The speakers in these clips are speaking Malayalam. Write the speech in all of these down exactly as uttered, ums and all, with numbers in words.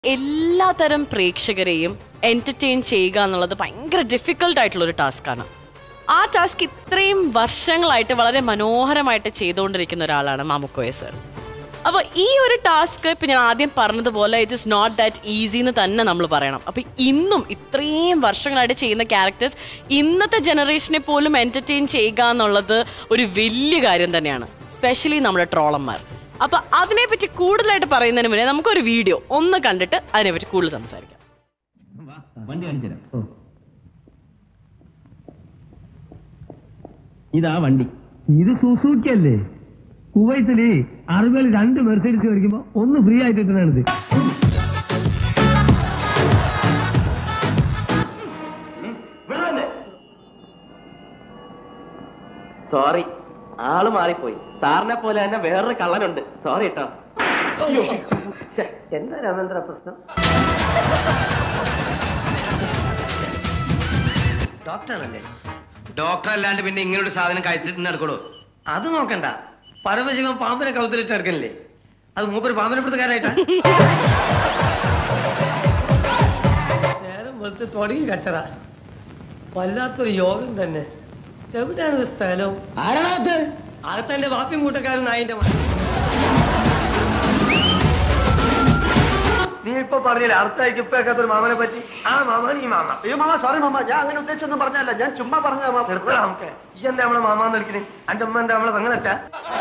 എല്ലാ തരം പ്രേക്ഷകരെയും എൻ്റർടൈൻ ചെയ്യുക എന്നുള്ളത് ഭയങ്കര ഡിഫിക്കൽട്ടായിട്ടുള്ളൊരു ടാസ്ക്കാണ്. ആ ടാസ്ക് ഇത്രയും വർഷങ്ങളായിട്ട് വളരെ മനോഹരമായിട്ട് ചെയ്തുകൊണ്ടിരിക്കുന്ന ഒരാളാണ് മാമുക്കോയ സർ. അപ്പോൾ ഈ ഒരു ടാസ്ക് ഇപ്പം ഞാൻ ആദ്യം പറഞ്ഞതുപോലെ it is not that easy എന്ന് തന്നെ നമ്മൾ പറയണം. അപ്പോൾ ഇന്നും ഇത്രയും വർഷങ്ങളായിട്ട് ചെയ്യുന്ന ക്യാരക്ടേഴ്സ് ഇന്നത്തെ ജനറേഷനെ പോലും എൻ്റർടൈൻ ചെയ്യുക എന്നുള്ളത് ഒരു വലിയ കാര്യം തന്നെയാണ്, സ്പെഷ്യലി നമ്മുടെ ട്രോളന്മാർ. അപ്പോൾ അതിനെപ്പറ്റി കൂടുതലായിട്ട് പറയുന്നതിന് മുന്നേ നമുക്കൊരു വീഡിയോ ഒന്ന് കണ്ടിട്ട് അതിനെപ്പറ്റി കൂടുതൽ സംസാരിക്കാം. ഇതാ വണ്ടി. ഇത് സുസൂക്കി അല്ലേ? കുവൈത്തില് അറുപതിൽ രണ്ട് മെർസൈഡീസ് മേടിക്കുമ്പോ ഒന്ന് ഫ്രീ ആയിട്ട് കിട്ടുന്നതാണിത്. സോറി, ആള് മാറിപ്പോയി. സാറിനെ പോലെ തന്നെ വേറൊരു കള്ളനുണ്ട്. സോറി കേട്ടോ. എന്താ രാമേന്ദ്ര പ്രശ്നം? ഡോക്ടറല്ലേ? ഡോക്ടർ അല്ലാണ്ട് പിന്നെ ഇങ്ങനൊരു സാധനം കഴുത്തിൽ നടക്കണോ? അത് നോക്കണ്ട. പരമശിവൻ പാമ്പിനെ കൗത്തിലിട്ട് എടുക്കണില്ലേ? അത് മൂപ്പര് പാമ്പിനെ പിടുത്തക്കാരായിട്ടാ. നേരം വെളുത്ത് തുടങ്ങി കച്ചറ. വല്ലാത്തൊരു യോഗം തന്നെ. എവിടെയാണ് സ്ഥലം? ആരാണത്? അകത്തെ വാപ്പിയും കൂട്ടക്കാരൻ നായിന്റെ. നീ ഇപ്പൊ പറഞ്ഞില്ല അർത്ഥമായിക്ക് ഇപ്പൊ കേൾക്കാത്തൊരു മാമനെ പറ്റി. ആ മാമ ഈ മാമ. അയ്യോ മാമ, സോറി മാമ, ഞാൻ അങ്ങനെ ഉദ്ദേശിച്ചൊന്നും പറഞ്ഞല്ല, ഞാൻ ചുമ്മാ പറഞ്ഞ നമുക്ക്. ഈ എന്താ നമ്മളെ മാമാന്ന് വിളിക്കണേ? എന്റെ ഉമ്മ എന്താ നമ്മളെ പെങ്ങളറ്റാ?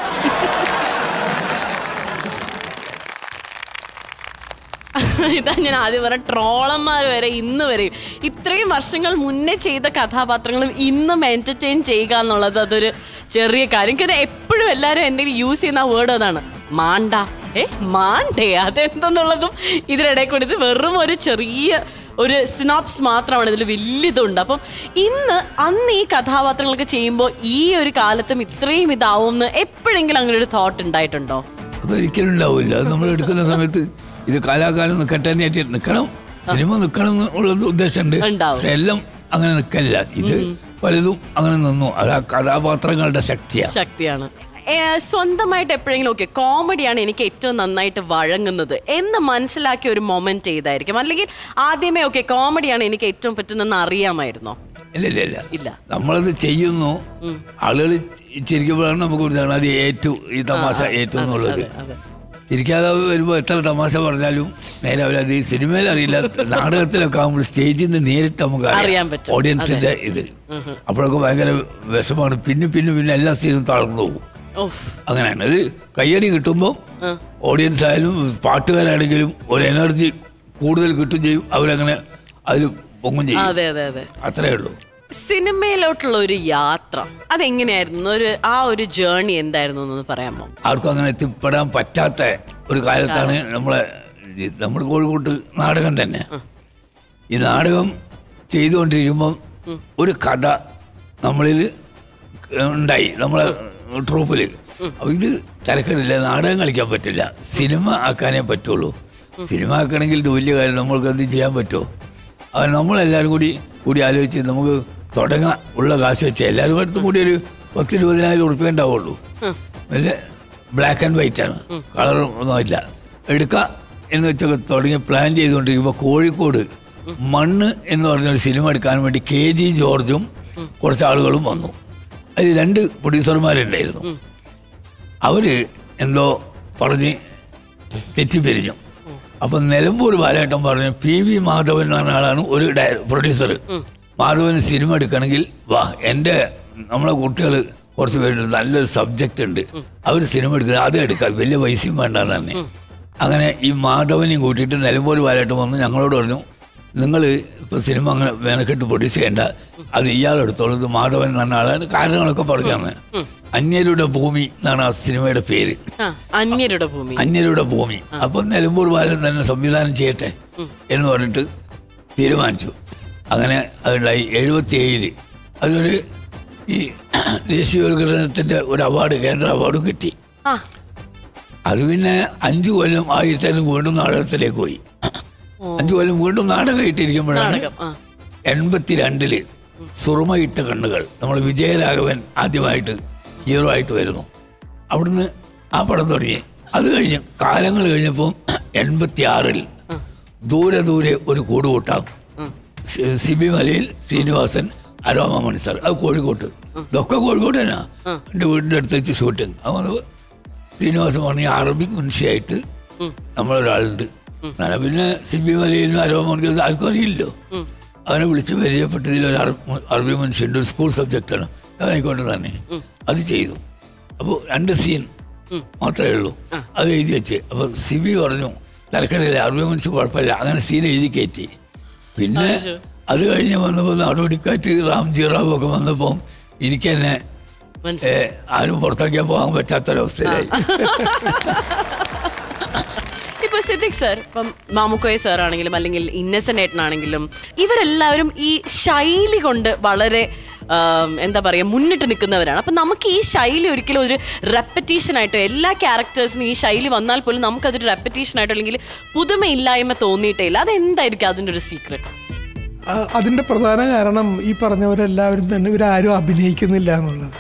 ഇതാ ഞാൻ ആദ്യം പറഞ്ഞ ട്രോളന്മാർ വരെ ഇന്ന് വരെയും ഇത്രയും വർഷങ്ങൾ മുന്നേ ചെയ്ത കഥാപാത്രങ്ങളും ഇന്നും എൻ്റർടൈൻ ചെയ്യുക എന്നുള്ളത് അതൊരു ചെറിയ കാര്യം. എനിക്ക് എപ്പോഴും എല്ലാവരും എന്തെങ്കിലും യൂസ് ചെയ്യുന്ന ആ വേർഡ് അതാണ്, മാണ്ട. ഏ മാണ്ടേ അതെന്തെന്നുള്ളതും ഇതിനിടയിൽ കൂടി ഇത് വെറും ഒരു ചെറിയ ഒരു സിനോപ്സ് മാത്രമാണ്, ഇതിൽ വലിയതുണ്ട്. അപ്പം ഇന്ന് അന്ന് ഈ കഥാപാത്രങ്ങളൊക്കെ ചെയ്യുമ്പോൾ ഈ ഒരു കാലത്തും ഇത്രയും ഇതാവുമെന്ന് എപ്പോഴെങ്കിലും അങ്ങനെ ഒരു തോട്ട് ഉണ്ടായിട്ടുണ്ടോ? അതൊരിക്കലും ഉണ്ടാവില്ല. അത് നമ്മൾ എടുക്കുന്ന സമയത്ത് ഇത് കാലാകാലം നിൽക്കട്ടെ നിൽക്കണം, സിനിമ നിൽക്കണം എന്നുള്ളത് ഉദ്ദേശമുണ്ട്. പക്ഷെ എല്ലാം അങ്ങനെ നിൽക്കല്ല. ഇത് പലതും അങ്ങനെ നിന്നു. അത് ആ കഥാപാത്രങ്ങളുടെ ശക്തിയാണ് ശക്തിയാണ് സ്വന്തമായിട്ട് എപ്പോഴെങ്കിലും ഓക്കെ കോമഡിയാണ് എനിക്ക് ഏറ്റവും നന്നായിട്ട് വഴങ്ങുന്നത് എന്ന് മനസ്സിലാക്കിയ ഒരു മൊമെന്റ് ഏതായിരിക്കും? അല്ലെങ്കിൽ ആദ്യമേ ഓക്കെ കോമഡിയാണ് എനിക്ക് ഏറ്റവും പറ്റുന്നതെന്ന് അറിയാമായിരുന്നോ? ഇല്ല ഇല്ല ഇല്ല ഇല്ല നമ്മളത് ചെയ്യുന്നു, ആളുകൾ ചിരിക്കുമ്പോഴാണ് നമുക്ക് മനസ്സിലാക്കണം അത് ഏറ്റവും ഈ തമാശ ഏറ്റവും എന്നുള്ളത്. ചിരിക്കാതെ വരുമ്പോൾ എത്ര തമാശ പറഞ്ഞാലും നേരെ അത് ഈ സിനിമയിൽ അറിയില്ല, നാടകത്തിലൊക്കെ ആകുമ്പോൾ സ്റ്റേജിൽ നിന്ന് നേരിട്ട് നമുക്ക് അറിയാൻ പറ്റും ഓഡിയൻസിന്റെ ഇത്. അപ്പോഴൊക്കെ ഭയങ്കര വിഷമാണ്. പിന്നെ പിന്നെ പിന്നെ എല്ലാ സീനും തളർന്നു പോകും. അങ്ങനെയാണ് ഇത്. കയ്യടി കിട്ടുമ്പോൾ ഓഡിയൻസ് ആയാലും പാട്ടുകാരാണെങ്കിലും ഒരു എനർജി കൂടുതൽ കിട്ടും ചെയ്യും. അവരങ്ങനെ അതിൽ പൊങ്ങും ചെയ്യും. അത്രേ ഉള്ളൂ. സിനിമയിലോട്ടുള്ള ഒരു യാത്ര അതെങ്ങനെയായിരുന്നു? ഒരു ആ ഒരു ജേർണി എന്തായിരുന്നു എന്ന് പറയാമോ? ആർക്കും അങ്ങനെ എത്തിപ്പെടാൻ പറ്റാത്ത ഒരു കാലത്താണ് നമ്മളെ നമ്മൾ കോഴിക്കോട്ട് നാടകം തന്നെ. ഈ നാടകം ചെയ്തുകൊണ്ടിരിക്കുമ്പം ഒരു കഥ നമ്മളിൽ ഉണ്ടായി, നമ്മളെ ട്രൂപ്പിൽ. അപ്പോൾ ഇത് തിരക്കിടില്ല, നാടകം കളിക്കാൻ പറ്റില്ല, സിനിമ ആക്കാനേ പറ്റുള്ളൂ. സിനിമ ആക്കണമെങ്കിൽ ഇത് വലിയ കാര്യം, നമ്മൾക്ക് എന്ത് ചെയ്യാൻ പറ്റുമോ? അത് നമ്മളെല്ലാവരും കൂടി കൂടി ആലോചിച്ച് നമുക്ക് തുടങ്ങാൻ ഉള്ള കാശ് വെച്ച് എല്ലാവരും അടുത്തും കൂടി ഒരു പത്ത് ഇരുപതിനായിരം ഉറുപ്പ്യ ഉണ്ടാവുള്ളൂ. വലിയ ബ്ലാക്ക് ആൻഡ് വൈറ്റ് ആണ്, കളറും ഒന്നുമില്ല. എടുക്കാം എന്ന് വെച്ചൊക്കെ തുടങ്ങി പ്ലാൻ ചെയ്തുകൊണ്ടിരിക്കുമ്പോൾ കോഴിക്കോട് മണ്ണ് എന്ന് പറഞ്ഞൊരു സിനിമ എടുക്കാൻ വേണ്ടി കെ ജി ജോർജും കുറച്ച് ആളുകളും വന്നു. അതിൽ രണ്ട് പ്രൊഡ്യൂസർമാരുണ്ടായിരുന്നു. അവർ എന്തോ പറഞ്ഞ് തെറ്റിപ്പിരിഞ്ഞു. അപ്പം നിലമ്പൂർ ബാലേട്ടൻ പറഞ്ഞു പി വി മാധവൻ എന്ന് പറഞ്ഞ ആളാണ് ഒരു ഡയ പ്രൊഡ്യൂസർ. മാധവന് സിനിമ എടുക്കണമെങ്കിൽ വാ, എൻ്റെ നമ്മളെ കുട്ടികൾ കുറച്ച് പേരുണ്ട്, നല്ലൊരു സബ്ജക്റ്റ് ഉണ്ട്, അവർ സിനിമ എടുക്കുന്നത് അത് എടുക്കാം, വലിയ പൈസയും വേണ്ടെന്ന് തന്നെ. അങ്ങനെ ഈ മാധവനെയും കൂട്ടിയിട്ട് നിലമ്പൂർ ബാലേട്ടൻ വന്ന് ഞങ്ങളോട് പറഞ്ഞു, നിങ്ങൾ ഇപ്പോൾ സിനിമ അങ്ങനെ മെനക്കെട്ട് പ്രൊഡ്യൂസ് ചെയ്യേണ്ട, അത് ഇയാളെടുത്തോളൂ, ഇത് മാധവൻ എന്ന് പറഞ്ഞ ആളാണ്. കാരണങ്ങളൊക്കെ പറഞ്ഞു തന്നെ. അന്യരുടെ ഭൂമി എന്നാണ് ആ സിനിമയുടെ പേര്, അന്യരുടെ ഭൂമി. അന്യരുടെ ഭൂമി. അപ്പം നിലമ്പൂർ ബാലൻ തന്നെ സംവിധാനം ചെയ്യട്ടെ എന്ന് പറഞ്ഞിട്ട് തീരുമാനിച്ചു. അങ്ങനെ അതുണ്ടായി. എഴുപത്തി ഏഴില് അതിനൊരു ഈ ദേശീയോദ്ഗ്രഥനത്തിൻ്റെ ഒരു അവാർഡ്, കേന്ദ്ര അവാർഡ് കിട്ടി. അത് പിന്നെ അഞ്ചു കൊല്ലം ആയിരത്തേനും വീണ്ടും നാടകത്തിലേക്ക് പോയി. അഞ്ചു കൊല്ലം വീണ്ടും നാടകം ഇട്ടിരിക്കുമ്പോഴാണ് എൺപത്തിരണ്ടില് സുറുമയിട്ട കണ്ണുകൾ, നമ്മൾ വിജയരാഘവൻ ആദ്യമായിട്ട് ഹീറോ ആയിട്ട് വരുന്നു. അവിടുന്ന് ആ പടം തുടങ്ങി. അത് കഴിഞ്ഞ് കാലങ്ങൾ കഴിഞ്ഞപ്പോൾ എൺപത്തി ആറിൽ ദൂരെ ദൂരെ ഒരു കൂട് കൂട്ടാം. സിബി മലയിൽ ശ്രീനിവാസൻ, അരോമ മണി സാർ, അത് കോഴിക്കോട്ട്. ഇതൊക്കെ കോഴിക്കോട്ട് തന്നെ. എൻ്റെ വീടിൻ്റെ അടുത്ത് വെച്ച് ഷൂട്ടിങ്. അപ്പോൾ ശ്രീനിവാസൻ പറഞ്ഞ അറബിക് മനുഷ്യയായിട്ട് നമ്മളൊരാളുണ്ട്. പിന്നെ സിബി മലയിൽ അരോമ മണിക്ക് ആർക്കും അറിയില്ലോ. അവനെ വിളിച്ച് പരിചയപ്പെട്ടതിൽ ഒരു അറബി മനുഷ്യൻ്റെ ഒരു സ്കൂൾ സബ്ജക്റ്റാണ്. അതായിക്കോട്ടെ തന്നെ അത് ചെയ്തു. അപ്പോൾ രണ്ട് സീൻ മാത്രമേ ഉള്ളൂ. അത് എഴുതി വെച്ച്. അപ്പോൾ സിബി പറഞ്ഞു തലക്കടയില്ല, അറബി മനുഷ്യൻ കുഴപ്പമില്ല, അങ്ങനെ സീൻ എഴുതി കയറ്റി. പിന്നെ അത് കഴിഞ്ഞ് വന്നപ്പോൾ നടപടിക്കാറ്റ് റാംജി റാവു ഒക്കെ വന്നപ്പോൾ എനിക്ക് തന്നെ ആരും പുറത്തേക്കാൻ പോകാൻ പറ്റാത്തൊരവസ്ഥയിലായി. ഇപ്പൊ സിദ്ദിഖ് സർ, ഇപ്പം മാമുക്കോയ സാർ ആണെങ്കിലും അല്ലെങ്കിൽ ഇന്നസെന്റ് ഏട്ടനാണെങ്കിലും ഇവരെല്ലാവരും ഈ ശൈലി കൊണ്ട് വളരെ എന്താ പറയുക മുന്നിട്ട് നിൽക്കുന്നവരാണ്. അപ്പം നമുക്ക് ഈ ശൈലി ഒരിക്കലും ഒരു റെപ്പറ്റീഷൻ ആയിട്ടോ, എല്ലാ ക്യാരക്ടേഴ്സിനും ഈ ശൈലി വന്നാൽ പോലും നമുക്കതൊരു റെപ്പറ്റീഷൻ ആയിട്ടോ അല്ലെങ്കിൽ പുതുമയില്ലായ്മ തോന്നിയിട്ടേ ഇല്ല. അതെന്തായിരിക്കും അതിൻ്റെ ഒരു സീക്രട്ട്? അതിൻ്റെ പ്രധാന കാരണം ഈ പറഞ്ഞവരെല്ലാവരും തന്നെ ഇവരാരും അഭിനയിക്കുന്നില്ല എന്നുള്ളത്.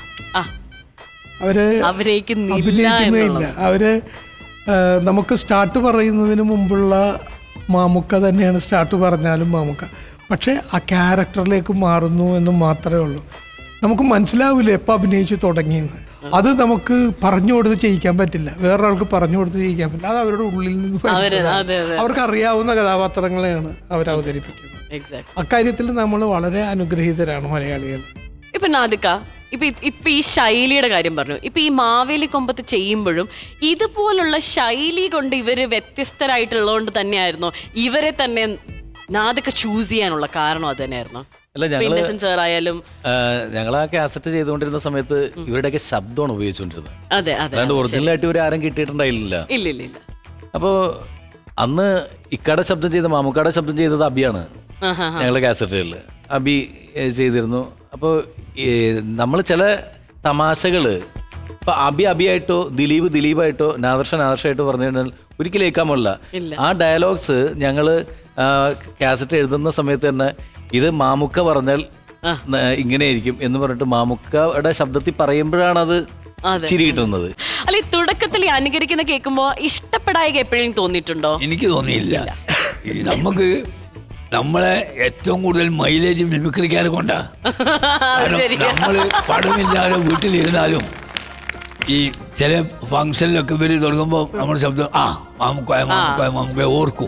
അവര് അഭിനയിക്കുന്നില്ല. അവര് നമുക്ക് സ്റ്റാർട്ട് പറയുന്നതിന് മുമ്പുള്ള മാമുക്ക തന്നെയാണ് സ്റ്റാർട്ട് പറഞ്ഞാലും മാമുക്ക. പക്ഷേ ആ ക്യാരക്ടറിലേക്ക് മാറുന്നു എന്ന് മാത്രമേ ഉള്ളൂ. നമുക്ക് മനസ്സിലാവില്ല എപ്പോൾ അഭിനയിച്ച് തുടങ്ങിയെന്ന്. അത് നമുക്ക് പറഞ്ഞു കൊടുത്ത് ചെയ്യിക്കാൻ പറ്റില്ല, വേറൊരാൾക്ക് പറഞ്ഞു കൊടുത്ത് ചെയ്യിക്കാൻ പറ്റില്ല. അത് അവരുടെ ഉള്ളിൽ നിന്ന് അവർക്ക് അറിയാവുന്ന കഥാപാത്രങ്ങളെയാണ് അവർ അവതരിപ്പിക്കുന്നത്. അക്കാര്യത്തിൽ നമ്മൾ വളരെ അനുഗ്രഹീതരാണ് മലയാളികൾ. ഇപ്പൊ നാദിക, ഇപ്പൊ ഇപ്പൊ ഈ ശൈലിയുടെ കാര്യം പറഞ്ഞു. ഇപ്പൊ ഈ മാവേലി കൊമ്പത്ത് ചെയ്യുമ്പോഴും ഇതുപോലുള്ള ശൈലി കൊണ്ട് ഇവര് വ്യത്യസ്തരായിട്ടുള്ളതുകൊണ്ട് തന്നെയായിരുന്നോ ഇവരെ തന്നെ നാദിക ചൂസ് ചെയ്യാനുള്ള കാരണം അത് തന്നെയായിരുന്നോ? അല്ല, ഞങ്ങളായാലും ഞങ്ങൾ ആ കാസറ്റ് ചെയ്തുകൊണ്ടിരുന്ന സമയത്ത് ഇവരുടെയൊക്കെ ശബ്ദമാണ് ഉപയോഗിച്ചുകൊണ്ടിരുന്നത്. അതെ അതെ, അല്ലാണ്ട് ഒറിജിനലായിട്ട് ഇവർ ആരും കിട്ടിയിട്ടുണ്ടായില്ല. ഇല്ല ഇല്ല ഇല്ല. അപ്പോൾ അന്ന് ഇക്കാടെ ശബ്ദം ചെയ്ത മാമുക്കാടെ ശബ്ദം ചെയ്തത് അബിയാണ്. ഞങ്ങളുടെ കാസറ്റുകളിൽ അബി ചെയ്തിരുന്നു. അപ്പോൾ നമ്മൾ ചില തമാശകൾ ഇപ്പൊ അബി അബിയായിട്ടോ ദിലീപ് ദിലീപായിട്ടോ നാദർഷ നാദർഷായിട്ടോ പറഞ്ഞു കഴിഞ്ഞാൽ ഒരിക്കലും കേൾക്കാൻ പാടില്ല. ആ ഡയലോഗ്സ് ഞങ്ങൾ കാസറ്റ് എഴുതുന്ന സമയത്ത് തന്നെ ഇത് മാമുക്ക പറഞ്ഞാൽ ഇങ്ങനെയായിരിക്കും എന്ന് പറഞ്ഞിട്ട് മാമുക്കയുടെ ശബ്ദത്തിൽ പറയുമ്പോഴാണ് അത് ചിരി കിട്ടുന്നത്. അല്ല, ഈ തുടക്കത്തിൽ അനുകരിക്കുന്ന കേൾക്കുമ്പോ ഇഷ്ടപ്പെടായി എപ്പോഴും തോന്നിയിട്ടുണ്ടോ? എനിക്ക് തോന്നിയില്ല. നമുക്ക് നമ്മളെ ഏറ്റവും കൂടുതൽ മൈലേജ് മിമിക്രിക്കാരെ കൊണ്ടാ. നമ്മള് പടമില്ലാതെ വീട്ടിലിരുന്നാലും ഈ ചില ഫംഗ്ഷനിലൊക്കെ ഇവര് തുടങ്ങുമ്പോ നമ്മുടെ ശബ്ദം ആ മാമുക്കോയ മാമുക്കോയ മാമുക്കോയ ഓർക്കും.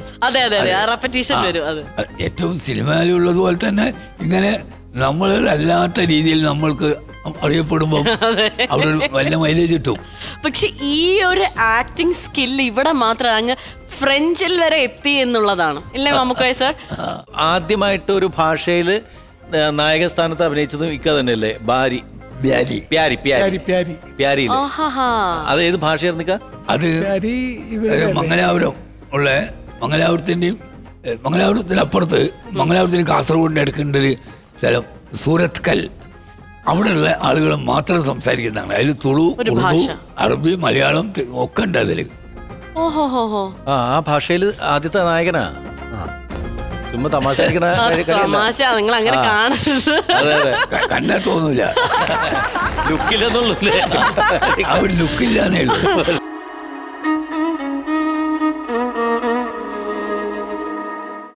ഏറ്റവും സിനിമയിലുള്ളതുപോലെ തന്നെ ഇങ്ങനെ നമ്മൾ അല്ലാത്ത രീതിയിൽ നമ്മൾക്ക് അറിയപ്പെടുമ്പോ അവിടെ വല്ല മൈലേജ് കിട്ടും. പക്ഷെ ഈ ഒരു ആക്ടിങ് സ്കില്ല് ഇവിടെ മാത്രം അങ്ങ് ഫ്രഞ്ചിൽ വരെ എത്തി എന്നുള്ളതാണ്, ഇല്ലേ മാമുക്കോയ സാർ? ആദ്യമായിട്ട് ഒരു ഭാഷയില് നായക സ്ഥാനത്ത് അഭിനയിച്ചതും ഇക്ക തന്നെയല്ലേ? ബാരി പ്യാരി പ്യാരി പ്യാരി പ്യാരി പ്യാരി. അത് ഏത് ഭാഷയായിരുന്നു? അത് മംഗലാപുരം ഉള്ള മംഗലാപുരത്തിന്റെയും മംഗലാപുരത്തിനപ്പുറത്ത് മംഗലാപുരത്തിന് കാസർഗോഡിന്റെ അടുക്കേണ്ട ഒരു സ്ഥലം സൂരത് കൽ, അവിടെയുള്ള ആളുകൾ മാത്രം സംസാരിക്കുന്നതാണ്. അതിൽ തുളു, ഉറുദു, അറബി, മലയാളം ഒക്കെ ഉണ്ട് അതില്. ആ ഭാഷയിൽ ആദ്യത്തെ നായകനാ. ചുമ്മാ തമാശ കണ്ടാ തോന്നൂല, ലുക്കില്ലെന്നുള്ളൂ. അവർ ലുക്കില്ലാന്നേ ഉള്ളൂ.